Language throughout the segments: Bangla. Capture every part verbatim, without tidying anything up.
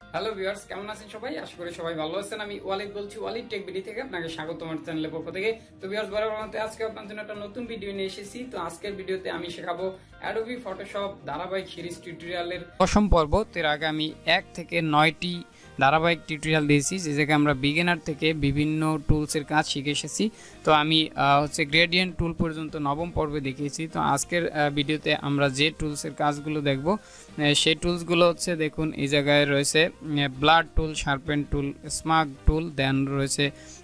হ্যালো ভিউয়ার্স, কেমন আছেন সবাই? আশা করি সবাই ভালো আছেন। আমি ওয়ালিদ বলছি, ওয়ালিদ টেক ভিডিও থেকে আপনাকে স্বাগত আমার চ্যানেলের পক্ষ থেকে। তো ভিউয়ার্স, বরাবর মতো আজকে আপনাদের জন্য একটা নতুন ভিডিও নিয়ে এসেছি। তো আজকের ভিডিওতে আমি শেখাবো অ্যাডোবি ফটোশপ ধারাবাহিক সিরিজ টিউটোরিয়ালের দশম পর্ব। এর আগে আমি এক থেকে নয়টি ধারাবাহিক টিউটোরিয়াল দিয়েছি, যে জায়গায় আমরা বিগিনার থেকে বিভিন্ন টুলসের কাজ শিখে এসেছি। তো আমি হচ্ছে গ্রেডিয়েন্ট টুল পর্যন্ত নবম পর্বে দেখিয়েছি। তো আজকের ভিডিওতে আমরা যে টুলসের কাজগুলো দেখব সেই টুলসগুলো হচ্ছে, দেখুন এই জায়গায় রয়েছে ব্লাড টুল, শার্পেন টুল, স্মাগ টুল, দেন রয়েছে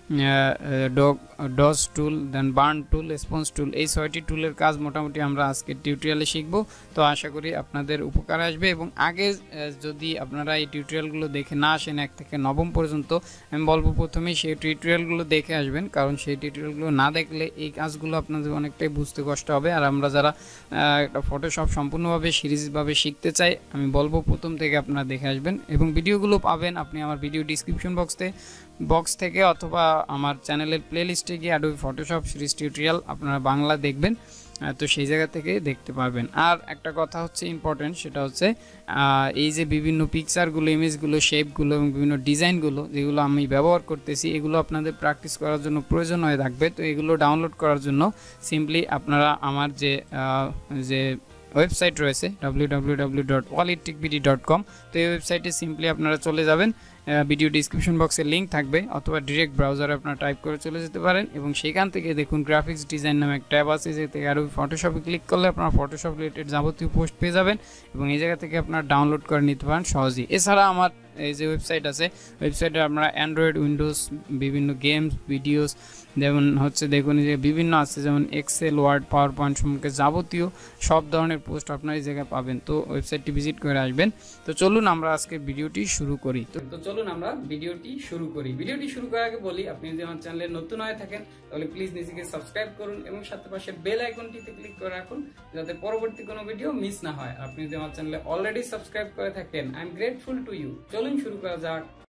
dodge tool, then burn tool, sponge tool. এই ছয়টি টুলের কাজ মোটামুটি আমরা আজকে টিউটোরিয়ালে শিখব। তো আশা করি আপনাদের উপকার আসবে। এবং আগে যদি আপনারা এই টিউটোরিয়ালগুলো দেখে না আসেন এক থেকে নবম পর্যন্ত, আমি বলবো প্রথমেই সেই টিউটোরিয়ালগুলো দেখে আসবেন, কারণ সেই টিউটোরিয়ালগুলো না দেখলে এই কাজগুলো আপনাদের অনেকটাই বুঝতে কষ্ট হবে। আর আমরা যারা একটা ফটোশপ সম্পূর্ণভাবে সিরিজভাবে শিখতে চাই, আমি বলবো প্রথম থেকে আপনারা দেখে আসবেন। এবং ভিডিওগুলো পাবেন আপনি আমার ভিডিও ডিসক্রিপশন বক্সে বক্স থেকে, অথবা আমার চ্যানেলের প্লেলিস্টে গিয়ে অ্যাডোবি ফটোশপ সিরিজ টিউটোরিয়াল আপনারা বাংলা দেখবেন, তো সেই জায়গা থেকে দেখতে পারবেন। আর একটা কথা হচ্ছে ইম্পর্টেন্ট, সেটা হচ্ছে এই যে বিভিন্ন পিকচারগুলো, ইমেজগুলো, শেপগুলো এবং বিভিন্ন ডিজাইনগুলো যেগুলো আমি ব্যবহার করতেছি, এগুলো আপনাদের প্র্যাকটিস করার জন্য প্রয়োজন হয়ে থাকবে। তো এগুলো ডাউনলোড করার জন্য সিম্পলি আপনারা আমার যে যে ওয়েবসাইট রয়েছে W W W dot Walid tech video dot com, তো এই ওয়েবসাইটে সিম্পলি আপনারা চলে যাবেন, ভিডিও ডিসক্রিপশন বক্সে লিঙ্ক থাকবে, অথবা ডিরেক্ট ব্রাউজারে আপনারা টাইপ করে চলে যেতে পারেন। এবং সেখান থেকে দেখুন গ্রাফিক্স ডিজাইন নামে একটা ট্যাব আছে, যে থেকে অ্যাডোবি ফটোশপে ক্লিক করলে আপনারা ফটোশপ রিলেটেড যাবতীয় পোস্ট পেয়ে যাবেন, এবং এই জায়গা থেকে আপনারা ডাউনলোড করে নিতে পারেন সহজেই। এছাড়া আমার এই যে ওয়েবসাইট আছে, ওয়েবসাইটে আপনারা অ্যান্ড্রয়েড, উইন্ডোজ, বিভিন্ন গেমস, ভিডিওস, যেমন হচ্ছে দেখুন যে বিভিন্ন আছে, যেমন এক্সেল, ওয়ার্ড, পাওয়ার পয়েন্ট সম্পর্কে যাবতীয় সব ধরনের পোস্ট আপনারা এই জায়গায় পাবেন। তো ওয়েবসাইটটি ভিজিট করে আসবেন। তো চলুন আমরা আজকে ভিডিওটি শুরু করি। তো চলুন আমরা ভিডিওটি শুরু করি। ভিডিওটি শুরু করার আগে বলি, আপনি যদি আমার চ্যানেলে নতুন হয়ে থাকেন তাহলে প্লিজ নিজেকে সাবস্ক্রাইব করুন এবং সাথে পাশে বেল আইকনটিতে ক্লিক করে রাখুন, যাতে পরবর্তী কোনো ভিডিও মিস না হয়। আপনি যদি আমার চ্যানেলে অলরেডি সাবস্ক্রাইব করে থাকেন, I am grateful to you. চলুন শুরু করা যাক।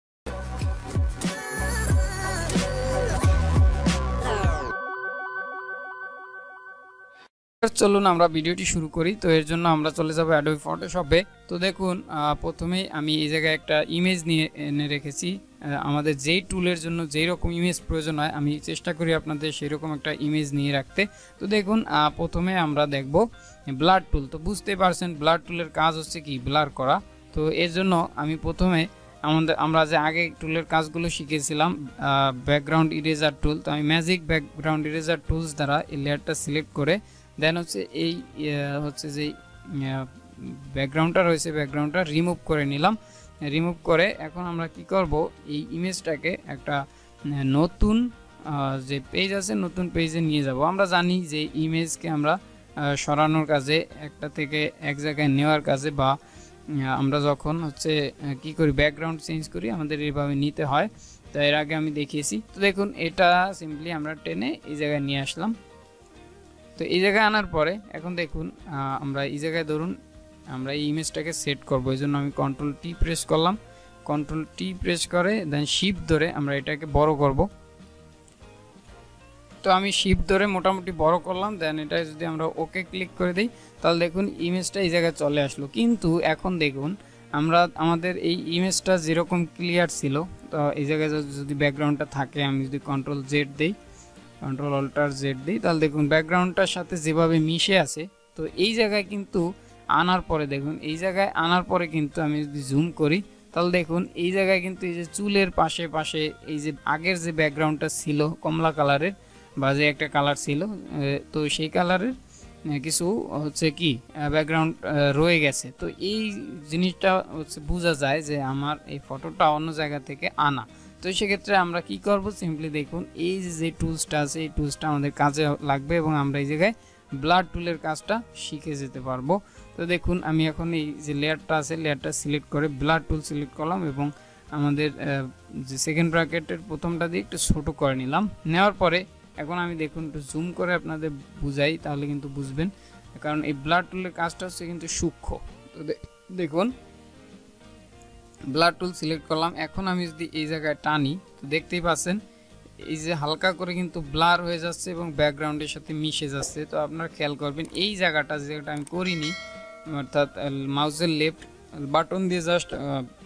চলুন আমরা ভিডিওটি শুরু করি। তো এর জন্য আমরা চলে যাব অ্যাডোবি ফটোশপে। তো দেখুন প্রথমেই আমি এই জায়গায় একটা ইমেজ নিয়ে এনে রেখেছি। আমাদের যেই টুলের জন্য যেই রকম ইমেজ প্রয়োজন হয়, আমি চেষ্টা করি আপনাদের সেই রকম একটা ইমেজ নিয়ে রাখতে। তো দেখুন প্রথমে আমরা দেখব ব্লাড টুল। তো বুঝতে পারছেন ব্লাড টুলের কাজ হচ্ছে কি, ব্লার করা। তো এর জন্য আমি প্রথমে আমাদের আমরা যে আগে টুলের কাজগুলো শিখেছিলাম, ব্যাকগ্রাউন্ড ইরেজার টুল, তো আমি ম্যাজিক ব্যাকগ্রাউন্ড ইরেজার টুলস দ্বারা এই লেয়ারটা সিলেক্ট করে দেন হচ্ছে এই হচ্ছে যে ব্যাকগ্রাউন্ডটা রয়েছে, ব্যাকগ্রাউন্ডটা রিমুভ করে নিলাম। রিমুভ করে এখন আমরা কি করব, এই ইমেজটাকে একটা নতুন যে পেজ আছে, নতুন পেজে নিয়ে যাব। আমরা জানি যে ইমেজকে আমরা সরানোর কাজে, একটা থেকে এক জায়গায় নেওয়ার কাজে, বা আমরা যখন হচ্ছে কি করি ব্যাকগ্রাউন্ড চেঞ্জ করি, আমাদের এইভাবে নিতে হয়। তো এর আগে আমি দেখিয়েছি। তো দেখুন এটা সিম্পলি আমরা টেনে এই জায়গায় নিয়ে আসলাম। তো এই জায়গায় আনার পরে এখন দেখুন আমরা এই জায়গায় ধরুন আমরা এই ইমেজটাকে সেট করবো। এই জন্য আমি কন্ট্রোল টি প্রেস করলাম, কন্ট্রোল টি প্রেস করে দেন শিফট ধরে আমরা এটাকে বড় করব। তো আমি শিফট ধরে মোটামুটি বড় করলাম। দেন এটা যদি আমরা ওকে ক্লিক করে দিই, তাহলে দেখুন ইমেজটা এই জায়গায় চলে আসলো। কিন্তু এখন দেখুন আমরা আমাদের এই ইমেজটা যেরকম ক্লিয়ার ছিল, তো এই জায়গায় যদি ব্যাকগ্রাউন্ডটা থাকে, আমি যদি কন্ট্রোল জেড দিই, কন্ট্রোল অল্টার জেড দিই, তাহলে দেখুন ব্যাকগ্রাউন্ডটার সাথে যেভাবে মিশে আছে। তো এই জায়গায় কিন্তু আনার পরে দেখুন এই জায়গায় আনার পরে কিন্তু আমি যদি জুম করি, তাহলে দেখুন এই জায়গায় কিন্তু এই যে চুলের পাশে পাশে এই যে আগের যে ব্যাকগ্রাউন্ডটা ছিল কমলা কালারের, বা যে একটা কালার ছিল, তো সেই কালারের কিছু হচ্ছে কি ব্যাকগ্রাউন্ড রয়ে গেছে। তো এই জিনিসটা হচ্ছে বোঝা যায় যে আমার এই ফটোটা অন্য জায়গা থেকে আনা। তো সেক্ষেত্রে আমরা কি করব, সিম্পলি দেখুন এই যে টুলসটা আছে, এই টুলসটা আমাদের কাজে লাগবে, এবং আমরা এই জায়গায় ব্লাড টুলের কাজটা শিখে যেতে পারবো। তো দেখুন আমি এখন এই যে লেয়ারটা আছে, লেয়ারটা সিলেক্ট করে ব্লাড টুল সিলেক্ট করলাম, এবং আমাদের যে সেকেন্ড ব্র্যাকেটের প্রথমটা দিয়ে একটু ছোটো করে নিলাম। নেওয়ার পরে এখন আমি দেখুন একটু জুম করে আপনাদের বুঝাই, তাহলে কিন্তু বুঝবেন, কারণ এই ব্লাড টুলের কাজটা হচ্ছে কিন্তু সূক্ষ্ম। তো দেখুন ব্লাড টুল সিলেক্ট করলাম। এখন আমি যদি এই জায়গায় টানি, তো দেখতেই পাচ্ছেন এই যে হালকা করে কিন্তু ব্লার হয়ে যাচ্ছে এবং ব্যাকগ্রাউন্ডের সাথে মিশে যাচ্ছে। তো আপনারা খেয়াল করবেন এই জায়গাটা, যেটা আমি করিনি, অর্থাৎ মাউসের লেফট বাটন দিয়ে জাস্ট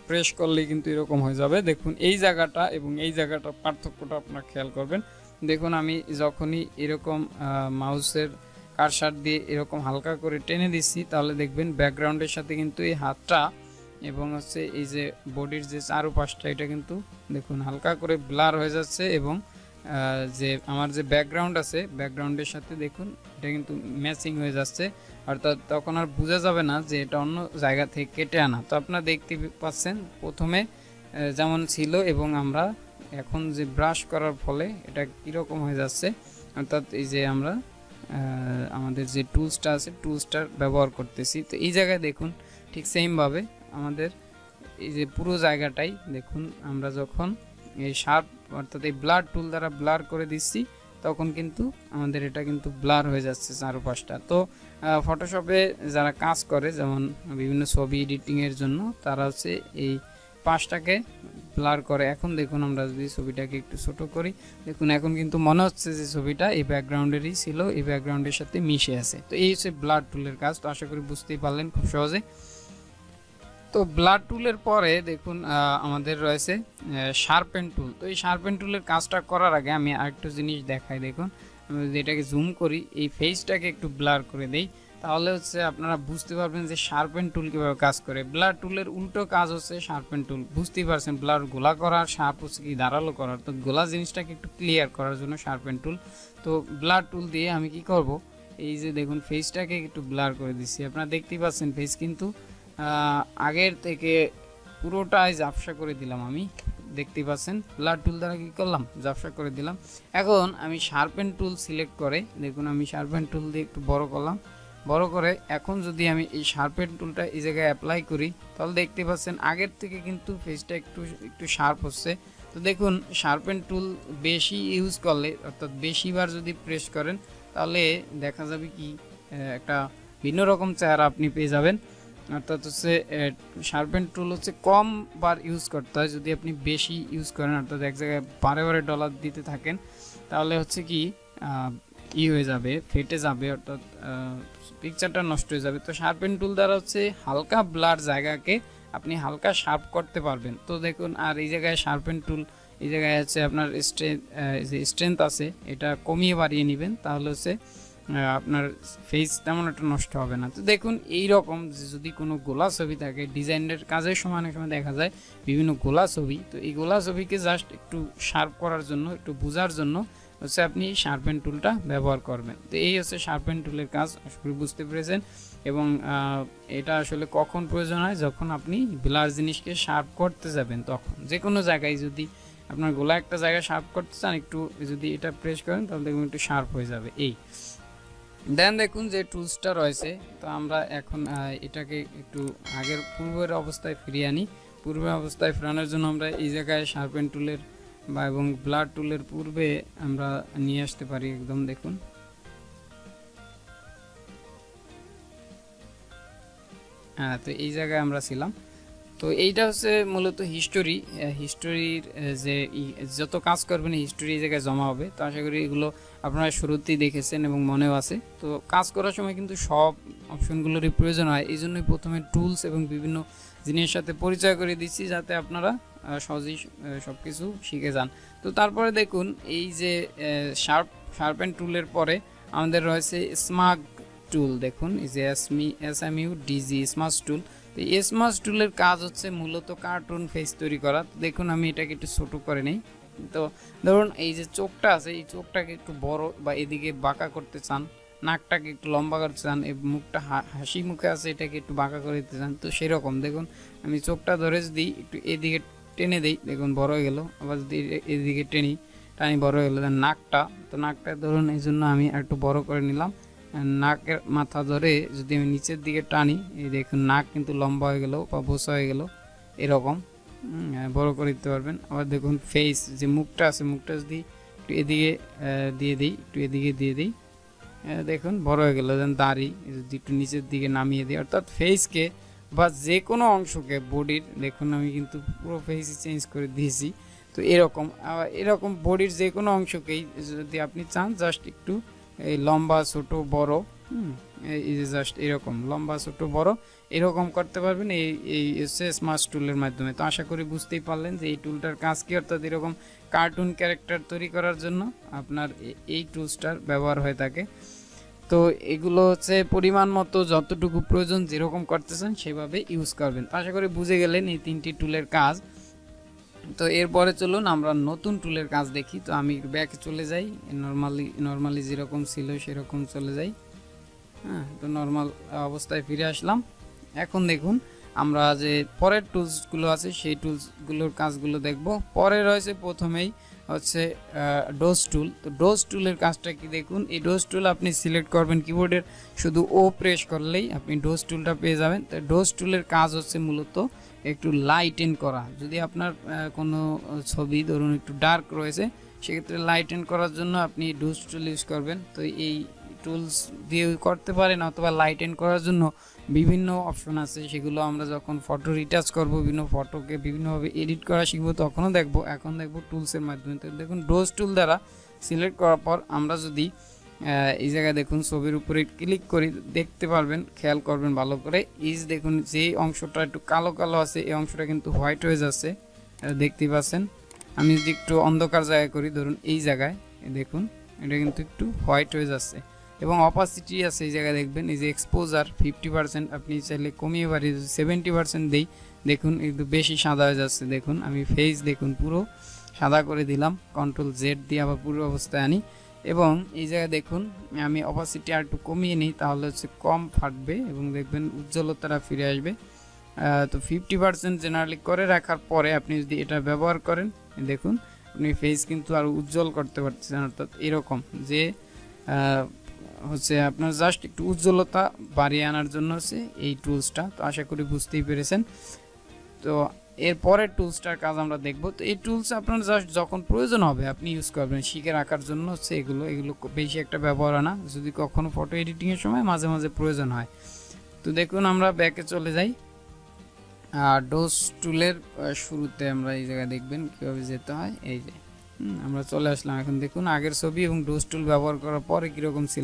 প্রেস করলেই কিন্তু এরকম হয়ে যাবে। দেখুন এই জায়গাটা এবং এই জায়গাটার পার্থক্যটা আপনারা খেয়াল করবেন। দেখুন আমি যখনই এরকম মাউসের কারসার দিয়ে এরকম হালকা করে টেনে দিচ্ছি তাহলে দেখবেন ব্যাকগ্রাউন্ডের সাথে কিন্তু এই হাতটা এবং হচ্ছে এই যে বডির যে চারপাশটা এটা কিন্তু দেখুন হালকা করে ব্লার হয়ে যাচ্ছে এবং যে আমার যে ব্যাকগ্রাউন্ড আছে ব্যাকগ্রাউন্ডের সাথে দেখুন এটা কিন্তু ম্যাচিং হয়ে যাচ্ছে, অর্থাৎ তখন আর বোঝা যাবে না যে এটা অন্য জায়গা থেকে কেটে আনা। তো আপনারা দেখতে পাচ্ছেন প্রথমে যেমন ছিল এবং আমরা এখন যে ব্রাশ করার ফলে এটা কীরকম হয়ে যাচ্ছে, অর্থাৎ এই যে আমরা আমাদের যে টুলসটা আছে টুলসটার ব্যবহার করতেছি। তো এই জায়গায় দেখুন ঠিক সেমভাবে আমাদের এই যে পুরো জায়গাটাই দেখুন আমরা যখন এই শার্প অর্থাৎ এই ব্লার টুল দ্বারা ব্লার করে দিচ্ছি তখন কিন্তু আমাদের এটা কিন্তু ব্লার হয়ে যাচ্ছে চারপাশটা। তো ফটোশপে যারা কাজ করে যেমন বিভিন্ন ছবি এডিটিংয়ের জন্য তারা হচ্ছে এই পাশটাকে ব্লার করে। এখন দেখুন আমরা যদি ছবিটাকে একটু ছোট করি দেখুন এখন কিন্তু মনে হচ্ছে যে ছবিটা এই ব্যাকগ্রাউন্ডেরই ছিল, এই ব্যাকগ্রাউন্ডের সাথে মিশে আছে। তো এই হচ্ছে ব্লার টুলের কাজ। তো আশা করি বুঝতেই পারলেন খুব সহজে। তো ব্লার টুলের পরে দেখুন আমাদের রয়েছে শার্পেন টুল। তো এই শার্পেন টুলের কাজটা করার আগে আমি আরেকটু জিনিস দেখাই। দেখুন আমি যদি এটাকে জুম করি এই ফেসটাকে একটু ব্লার করে দেই তাহলে হচ্ছে আপনারা বুঝতে পারবেন যে শার্পেন টুল কীভাবে কাজ করে। ব্লার টুলের উল্টো কাজ হচ্ছে শার্পেন টুল, বুঝতেই পারছেন ব্লার গোলা করার, শার্প হচ্ছে কি ধারালো করার। তো গোলা জিনিসটাকে একটু ক্লিয়ার করার জন্য শার্পেন টুল। তো ব্লার টুল দিয়ে আমি কি করব, এই যে দেখুন ফেসটাকে একটু ব্লার করে দিচ্ছি। আপনারা দেখতেই পাচ্ছেন ফেস কিন্তু আগের থেকে পুরোটাই ঝাপসা করে দিলাম আমি, দেখতেই পাচ্ছেন ব্লার টুল দ্বারা কী করলাম ঝাপসা করে দিলাম। এখন আমি শার্পেন টুল সিলেক্ট করে দেখুন আমি শার্পেন টুল দিয়ে একটু বড় করলাম, বড় করে এখন যদি আমি এই শার্পেন টুলটা এই জায়গায় অ্যাপ্লাই করি তাহলে দেখতে পাচ্ছেন আগের থেকে কিন্তু ফেসটা একটু একটু শার্প হচ্ছে। তো দেখুন শার্পেন টুল বেশি ইউজ করলে অর্থাৎ বেশিবার যদি প্রেস করেন তাহলে দেখা যাবে কি একটা ভিন্ন রকম চেহারা আপনি পেয়ে যাবেন। অর্থাৎ হচ্ছে শার্পেন টুল হচ্ছে কম বার ইউজ করতে হয়, যদি আপনি বেশি ইউজ করেন অর্থাৎ এক জায়গায় বারে বারে ডলার দিতে থাকেন তাহলে হচ্ছে কি ই হয়ে যাবে, ফেটে যাবে, অর্থাৎ পিকচারটা নষ্ট হয়ে যাবে। তো শার্পেন টুল দ্বারা হচ্ছে হালকা ব্লার জায়গাকে আপনি হালকা শার্প করতে পারবেন। তো দেখুন আর এই জায়গায় শার্পেন টুল এই জায়গায় হচ্ছে আপনার স্ট্রেংথ যে স্ট্রেংথ আছে এটা কমিয়ে বাড়িয়ে নেবেন তাহলে হচ্ছে আপনার ফেস তেমন একটা নষ্ট হবে না। তো দেখুন এই রকম যদি কোনো গোলা ছবি থাকে ডিজাইনের কাজের সময় অনেক সময় দেখা যায় বিভিন্ন গোলা ছবি, তো এই গোলা ছবিকে জাস্ট একটু শার্প করার জন্য একটু বোঝার জন্য হচ্ছে আপনি শার্পেন টুলটা ব্যবহার করবেন। তো এই হচ্ছে শার্পেন টুলের কাজ, আশা করি বুঝতে পেরেছেন। এবং এটা আসলে কখন প্রয়োজন হয়, যখন আপনি ব্লার জিনিসকে শার্প করতে যাবেন তখন। যে কোনো জায়গায় যদি আপনার গোলা একটা জায়গায় শার্প করতে চান একটু যদি এটা প্রেস করেন তাহলে দেখুন একটু শার্প হয়ে যাবে। এই দেন দেখুন যে টুলসটা রয়েছে, তো আমরা এখন এটাকে একটু আগের পূর্বের অবস্থায় ফিরিয়ে আনি। পূর্বের অবস্থায় ফেরানোর জন্য আমরা এই জায়গায় শার্পেন টুলের বা এবং ব্লার টুলের পূর্বে আমরা নিয়ে আসতে পারি একদম। দেখুন হ্যাঁ, তো এই জায়গায় আমরা ছিলাম। তো এইটা হচ্ছে মূলত হিস্টোরি, হিস্টোরির যে যত কাজ করবেন হিস্টোরি এই জায়গায় জমা হবে। তো আশা করি এগুলো আপনারা শুরুতেই দেখেছেন এবং মনেও আছে। তো কাজ করার সময় কিন্তু সব অপশনগুলোরই প্রয়োজন হয়, এই জন্যই প্রথমে টুলস এবং বিভিন্ন জিনিসের সাথে পরিচয় করে দিচ্ছি যাতে আপনারা সহজেই সব কিছু শিখে যান। তো তারপরে দেখুন এই যে শার্প শার্পেন টুলের পরে আমাদের রয়েছে স্মার্ট টুল। দেখুন এই যে এসমি S M U D G smart tool. তো এই স্মার্ট টুলের কাজ হচ্ছে মূলত কার্টুন ফেস তৈরি করা। দেখুন আমি এটাকে একটু ছোটো করে নিই। তো ধরুন এই যে চোখটা আছে এই চোখটাকে একটু বড় বা এদিকে বাঁকা করতে চান, নাকটাকে একটু লম্বা করতে চান, এই মুখটা হাসি মুখে আছে এটাকে একটু বাঁকা করে দিতে চান। তো সেরকম দেখুন আমি চোখটা ধরে যদি একটু এদিকে টেনে দিই দেখুন বড় হয়ে গেল, আবার যদি এদিকে টেনি টানি বড় হয়ে গেল। নাকটা তো নাকটা ধরুন এই জন্য আমি একটু বড় করে নিলাম। নাকের মাথা ধরে যদি আমি নিচের দিকে টানি এই দেখুন নাক কিন্তু লম্বা হয়ে গেল বা বোসা হয়ে গেল, এরকম বড় করে দিতে পারবেন। আবার দেখুন ফেস যে মুখটা আছে মুখটা যদি একটু এদিকে দিয়ে দিই একটু এদিকে দিয়ে দিই দেখুন বড় হয়ে গেল। দেন দাড়ি যদি একটু নিচের দিকে নামিয়ে দিই, অর্থাৎ ফেসকে বা যে কোনো অংশকে বডির দেখুন আমি কিন্তু পুরো ফেসই চেঞ্জ করে দিয়েছি। তো এরকম এরকম বডির যে কোনো অংশকেই যদি আপনি চান জাস্ট একটু এই লম্বা ছোট বড় হুম এই যে জাস্ট এরকম লম্বা ছোট বড় এরকম করতে পারবেন এই এই স্মার্ট টুলের মাধ্যমে। তো আশা করি বুঝতেই পারলেন যে এই টুলটার কাজ কি, অর্থাৎ এরকম কার্টুন ক্যারেক্টার তৈরি করার জন্য আপনার এই টুলসটার ব্যবহার হয়ে থাকে। তো এগুলো হচ্ছে পরিমাণ মতো যতটুকু প্রয়োজন যেরকম করতেছেন সেভাবে ইউজ করবেন। আশা করি বুঝে গেলেন এই তিনটি টুলের কাজ। তো এরপরে চলুন আমরা নতুন টুলের কাজ দেখি। তো আমি ব্যাকে চলে যাই, নর্মালি নর্মালি যেরকম ছিল সেরকম চলে যাই। হ্যাঁ, তো নর্মাল অবস্থায় ফিরে আসলাম। এখন দেখুন আমরা যে পরের টুলসগুলো আছে সেই টুলসগুলোর কাজগুলো দেখব। পরে রয়েছে প্রথমেই হচ্ছে ডোজ টুল। তো ডোজ টুলের কাজটা কি দেখুন, এই ডোজ টুল আপনি সিলেক্ট করবেন কিবোর্ডের শুধু ও প্রেস করলেই আপনি ডোজ টুলটা পেয়ে যাবেন। তো ডোজ টুলের কাজ হচ্ছে মূলত একটু লাইটেন করা। যদি আপনার কোনো ছবি ধরুন একটু ডার্ক রয়েছে সেক্ষেত্রে লাইটেন করার জন্য আপনি ডোজ টুল ইউজ করবেন। তো এই টুলস দিয়ে করতে পারেন, অথবা লাইটেন করার জন্য বিভিন্ন অপশন আছে, সেগুলো আমরা যখন ফটো রিটাচ করব, বিভিন্ন ফটোকে বিভিন্নভাবে এডিট করা শিখবো তখনও দেখব। এখন দেখব টুলসের মাধ্যমে। তো দেখুন ডোজ টুল দ্বারা সিলেক্ট করার পর আমরা যদি এই জায়গায় দেখুন ছবির উপরে ক্লিক করি দেখতে পারবেন, খেয়াল করবেন ভালো করে, ইজ দেখুন যে অংশটা একটু কালো কালো আছে এই অংশটা কিন্তু হোয়াইট হয়ে যাচ্ছে, দেখতে পাচ্ছেন। আমি যদি একটু অন্ধকার জায়গায় করি, ধরুন এই জায়গায় দেখুন এটা কিন্তু একটু হোয়াইট হয়ে যাচ্ছে। এবং অপাসিটি আছে এই জায়গায় দেখবেন, এই যে এক্সপোজার ফিফটি পার্সেন্ট আপনি চাইলে কমিয়ে বাড়িয়ে সেভেন্টি পার্সেন্ট দিই, দেখুন একটু বেশি সাদা হয়ে যাচ্ছে। দেখুন আমি ফেস দেখুন পুরো সাদা করে দিলাম, কন্ট্রোল জেড দিয়ে আবার পুরো অবস্থায় আনি। এবং এই জায়গায় দেখুন আমি অপাসিটি আর একটু কমিয়ে নিই, তাহলে হচ্ছে কম ফাটবে এবং দেখবেন উজ্জ্বলতাটা ফিরে আসবে। তো ফিফটি পার্সেন্ট জেনারেলি করে রাখার পরে আপনি যদি এটা ব্যবহার করেন দেখুন আপনি ফেস কিন্তু আরও উজ্জ্বল করতে পারতেছেন। অর্থাৎ এরকম যে হচ্ছে আপনার জাস্ট একটু উজ্জ্বলতা বাড়িয়ে আনার জন্য হচ্ছে এই টুলসটা। তো আশা করি বুঝতেই পেরেছেন। তো এরপরের টুলসটার কাজ আমরা দেখব। তো এই টুলস আপনার জাস্ট যখন প্রয়োজন হবে আপনি ইউজ করবেন, শিখে রাখার জন্য হচ্ছে এগুলো এগুলো বেশি একটা ব্যবহার হয় না, যদি কখনো ফটো এডিটিংয়ের সময় মাঝে মাঝে প্রয়োজন হয়। তো দেখুন আমরা ব্যাকে চলে যাই। আর ডোজ টুলের শুরুতে আমরা এই জায়গায় দেখবেন কীভাবে যেতে হয়। এই যে আমরা চলে আসলাম। এখন দেখুন আগের ছবি এবং ডোজ টুল ব্যবহার করার পরে কীরকম ছিল।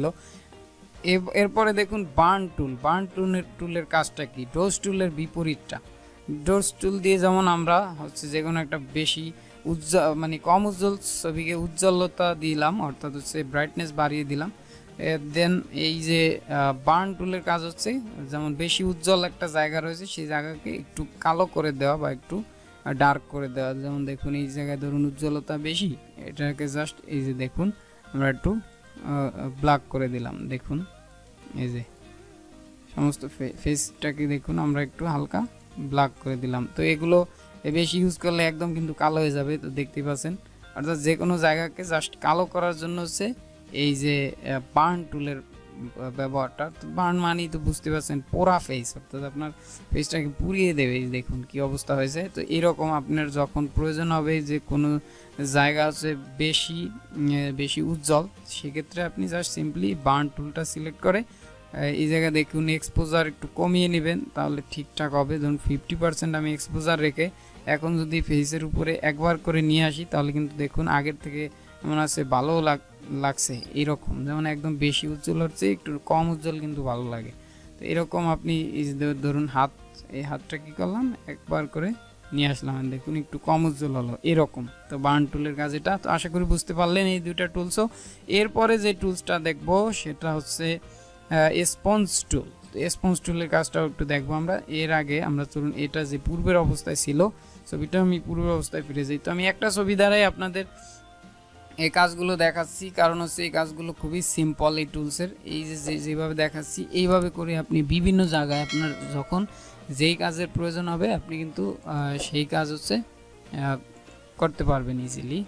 এরপরে দেখুন বার্ন টুল। বার্ন টুলের টুলের কাজটা কি, ডোজ টুলের বিপরীতটা। ডোজ টুল দিয়ে যেমন আমরা হচ্ছে যে কোনো একটা বেশি উজ্জ্বল মানে কম উজ্জ্বল ছবিকে উজ্জ্বলতা দিলাম, অর্থাৎ হচ্ছে ব্রাইটনেস বাড়িয়ে দিলাম। দেন এই যে বার্ন টুলের কাজ হচ্ছে যেমন বেশি উজ্জ্বল একটা জায়গা রয়েছে সেই জায়গাকে একটু কালো করে দেওয়া বা একটু ডার্ক করে দেওয়া। যেমন দেখুন এই জায়গায় ধরুন উজ্জ্বলতা বেশি, এটাকে জাস্ট এই যে দেখুন আমরা একটু ব্ল্যাক করে দিলাম। দেখুন এই যে সমস্ত ফেসটাকে দেখুন আমরা একটু হালকা ব্ল্যাক করে দিলাম। তো এগুলো বেশি ইউজ করলে একদম কিন্তু কালো হয়ে যাবে, তো দেখতে পাচ্ছেন। অর্থাৎ যে কোনো জায়গাকে জাস্ট কালো করার জন্য হচ্ছে এই যে বার্ন টুলের ব্যবহারটা। তো বার্ন মানেই তো বুঝতে পারছেন পোড়া ফেস, অর্থাৎ আপনার ফেসটাকে পুড়িয়ে দেবে। দেখুন কি অবস্থা হয়েছে। তো এরকম আপনার যখন প্রয়োজন হবে যে কোনো জায়গা হচ্ছে বেশি বেশি উজ্জ্বল, সেক্ষেত্রে আপনি জাস্ট সিম্পলি বার্ন টুলটা সিলেক্ট করে এই জায়গায় দেখুন এক্সপোজার একটু কমিয়ে নেবেন, তাহলে ঠিকঠাক হবে। ধরুন ফিফটি পার্সেন্ট আমি এক্সপোজার রেখে এখন যদি ফেসের উপরে একবার করে নিয়ে আসি তাহলে কিন্তু দেখুন আগের থেকে এমন আছে ভালো লাগ লাগছে এইরকম। যেমন একদম বেশি উজ্জ্বল হচ্ছে, একটু কম উজ্জ্বল কিন্তু ভালো লাগে। তো এরকম আপনি ধরুন হাত, এই হাতটা কী করলাম একবার করে নিয়ে আসলাম, দেখুন একটু কম উজ্জ্বল হলো এরকম। তো বার্ন টুলের কাজ এটা। তো আশা করি বুঝতে পারলেন এই দুইটা টুলসও। এরপরে যে টুলসটা দেখব সেটা হচ্ছে স্পঞ্জ টুল। তো স্পঞ্জ টুলের কাজটাও একটু দেখবো আমরা। এর আগে আমরা চলুন এটা যে পূর্বের অবস্থায় ছিল ছবিটা আমি পূর্বের অবস্থায় ফিরে যাই। তো আমি একটা ছবি দ্বারাই আপনাদের এই কাজগুলো দেখাচ্ছি, কারণ হচ্ছে এই কাজগুলো খুবই সিম্পল এই টুলসের। এই যে যেভাবে দেখাচ্ছি এইভাবে করে আপনি বিভিন্ন জায়গায় আপনার যখন যেই কাজের প্রয়োজন হবে আপনি কিন্তু সেই কাজ হচ্ছে করতে পারবেন ইজিলি।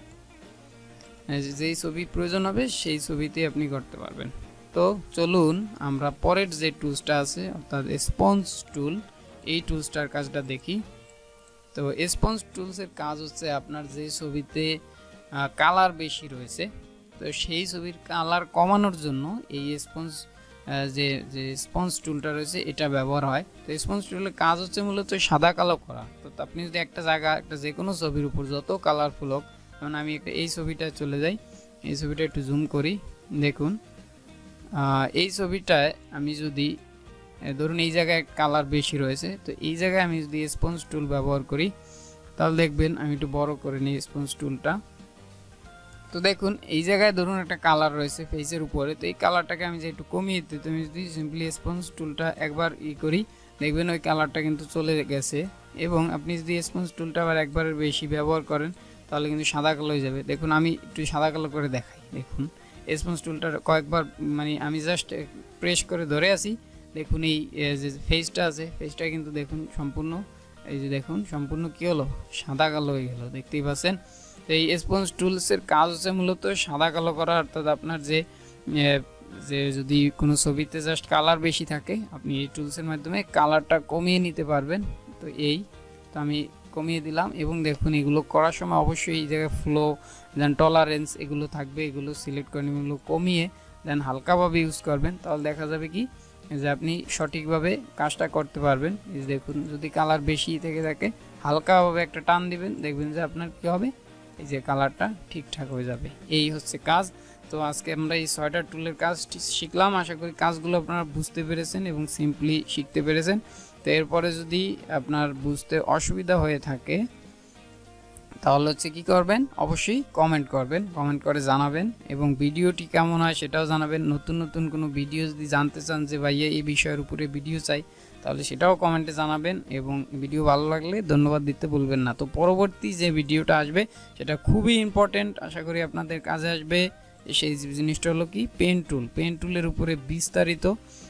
যেই ছবি প্রয়োজন হবে সেই ছবিতে আপনি করতে পারবেন। তো চলুন আমরা পরের যে টুলসটা আছে অর্থাৎ স্পঞ্জ টুল, এই টুলসটার কাজটা দেখি। তো স্পঞ্জ টুলসের কাজ হচ্ছে আপনার যে ছবিতে কালার বেশি রয়েছে তো সেই ছবির কালার কমানোর জন্য এই স্পঞ্জ যে যে স্পঞ্জ টুলটা রয়েছে এটা ব্যবহার হয়। তো স্পঞ্জ টুলের কাজ হচ্ছে মূলত সাদা কালো করা। তো আপনি যদি একটা জায়গা একটা যে কোনো ছবির উপর যত কালারফুল হোক, কারণ আমি একটা এই ছবিটা চলে যাই, এই ছবিটা একটু জুম করি, দেখুন এই ছবিটায় আমি যদি ধরুন এই জায়গায় কালার বেশি রয়েছে, তো এই জায়গায় আমি যদি স্পঞ্জ টুল ব্যবহার করি তাহলে দেখবেন আমি একটু বড় করে নিই স্পঞ্জ টুলটা। তো দেখুন এই জায়গায় ধরুন একটা কালার রয়েছে ফেসের উপরে, তো এই কালারটাকে আমি যে একটু কমিয়ে দিই, তুমি যদি সিম্পলি স্পঞ্জ টুলটা একবার ই করি দেখবেন ওই কালারটা কিন্তু চলে গেছে। এবং আপনি যদি স্পঞ্জ টুলটা আবার একবারের বেশি ব্যবহার করেন তাহলে কিন্তু সাদা কালো হয়ে যাবে। দেখুন আমি একটু সাদা কালো করে দেখাই। দেখুন স্পঞ্জ টুলটা কয়েকবার মানে আমি জাস্ট প্রেস করে ধরে আসি, দেখুন এই যে ফেসটা আছে ফেসটা কিন্তু দেখুন সম্পূর্ণ এই যে দেখুন সম্পূর্ণ কী হলো, সাদা কালো হয়ে গেল, দেখতেই পাচ্ছেন। তো এই স্পঞ্জ টুলসের কাজ হচ্ছে মূলত সাদা কালো করা, অর্থাৎ আপনার যে যে যদি কোনো ছবিতে জাস্ট কালার বেশি থাকে আপনি এই টুলসের মাধ্যমে কালারটা কমিয়ে নিতে পারবেন। তো এই তো আমি কমিয়ে দিলাম এবং দেখুন এগুলো করার সময় অবশ্যই এই জায়গায় ফ্লো দেন টলারেন্স এগুলো থাকবে, এগুলো সিলেক্ট করে এগুলো কমিয়ে দেন হালকাভাবে ইউজ করবেন, তাহলে দেখা যাবে কি যে আপনি সঠিকভাবে কাজটা করতে পারবেন। এই দেখুন যদি কালার বেশি থেকে থাকে হালকাভাবে একটা টান দিবেন, দেখবেন যে আপনার কী হবে, এই যে কালারটা ঠিকঠাক হয়ে যাবে। এই হচ্ছে কাজ। তো আজকে আমরা এই ছয়টা টুলের কাজ শিখলাম, আশা করি কাজগুলো আপনারা বুঝতে পেরেছেন এবং সিম্পলি শিখতে পেরেছেন। তো এরপরে যদি আপনার বুঝতে অসুবিধা হয়ে থাকে তাহলে হচ্ছে কি করবেন, অবশ্যই কমেন্ট করবেন, কমেন্ট করে জানাবেন এবং ভিডিওটি কেমন হয় সেটাও জানাবেন। নতুন নতুন কোনো ভিডিও যদি জানতে চান যে ভাইয়া এই বিষয়ের উপরে ভিডিও চাই তাহলে সেটাও কমেন্টে জানাবেন এবং ভিডিও ভালো লাগলে ধন্যবাদ দিতে ভুলবেন না। তো পরবর্তী যে ভিডিওটা আসবে সেটা খুবই ইম্পর্টেন্ট, আশা করি আপনাদের কাজে আসবে। সেই জিনিসটা হলো কি পেন টুল, পেন টুলের উপরে বিস্তারিত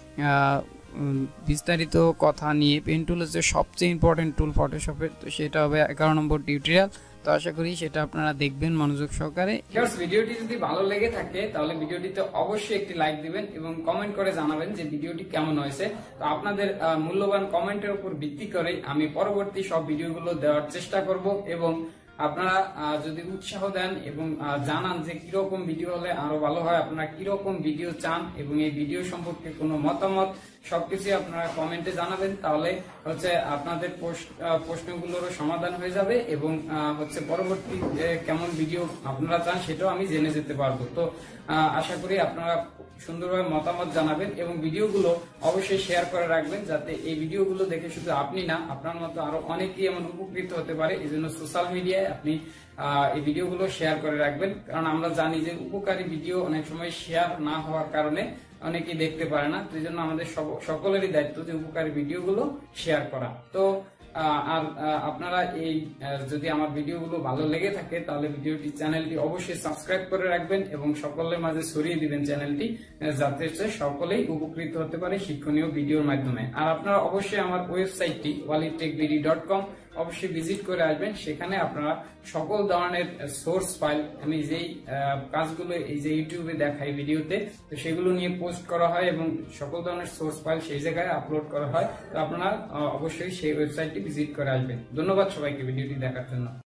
বিস্তারিত কথা নিয়ে। পেন টুল হচ্ছে সবচেয়ে ইম্পর্টেন্ট টুল ফটোশপের, তো সেটা হবে এগারো নম্বর টিউটোরিয়াল। তো আশা করি সেটা আপনারা দেখবেন মনোযোগ সহকারে। ভিডিওটি যদি ভালো লেগে থাকে তাহলে ভিডিওটিতে অবশ্যই একটি লাইক দিবেন এবং কমেন্ট করে জানাবেন যে ভিডিওটি কেমন হয়েছে। তো আপনাদের মূল্যবান কমেন্টের উপর ভিত্তি করে আমি পরবর্তী সব ভিডিওগুলো দেওয়ার চেষ্টা করব এবং আপনারা যদি উৎসাহ দেন এবং জানান যে কিরকম ভিডিও হলে আরো ভালো হয়, আপনারা কিরকম ভিডিও চান এবং এই ভিডিও সম্পর্কে কোনো মতামত সবকিছু আপনারা কমেন্টে জানাবেন, তাহলে হচ্ছে আপনাদের প্রশ্নগুলোরও সমাধান হয়ে যাবে এবং হচ্ছে পরবর্তী কেমন ভিডিও আপনারা চান সেটাও আমি জেনে যেতে পারবো। তো আশা করি আপনারা সুন্দরভাবে মতামত জানাবেন এবং ভিডিওগুলো অবশ্যই শেয়ার করে রাখবেন, যাতে এই ভিডিওগুলো দেখে শুধু আপনি না আপনার মতো আরো অনেকেই এমন উপকৃত হতে পারে। এই জন্য সোশ্যাল মিডিয়ায় আপনি এই ভিডিওগুলো শেয়ার করে রাখবেন, কারণ আমরা জানি যে উপকারী ভিডিও অনেক সময় শেয়ার না হওয়ার কারণে অনেকেই দেখতে পারে না। তো এই জন্য আমাদের সকলেরই দায়িত্ব যে উপকারী ভিডিওগুলো শেয়ার করা। তো আর আপনারা এই যদি আমার ভিডিওগুলো ভালো লেগে থাকে তাহলে ভিডিওটি চ্যানেলটি অবশ্যই সাবস্ক্রাইব করে রাখবেন এবং সকলের মাঝে ছড়িয়ে দিবেন চ্যানেলটি, যাতে সকলেই উপকৃত হতে পারে শিক্ষণীয় ভিডিওর মাধ্যমে। আর আপনারা অবশ্যই আমার ওয়েবসাইটটি Walid tech BD dot com অবশ্যই ভিজিট করে আসবেন, সেখানে আপনারা সকল ধরনের সোর্স ফাইল আমি যেই কাজগুলো এই যে ইউটিউবে দেখাই ভিডিওতে, তো সেগুলো নিয়ে পোস্ট করা হয় এবং সকল ধরনের সোর্স ফাইল সেই জায়গায় আপলোড করা হয়। তো আপনারা অবশ্যই সেই ওয়েবসাইটটি ভিজিট করে আসবেন। ধন্যবাদ সবাইকে ভিডিওটি দেখার জন্য।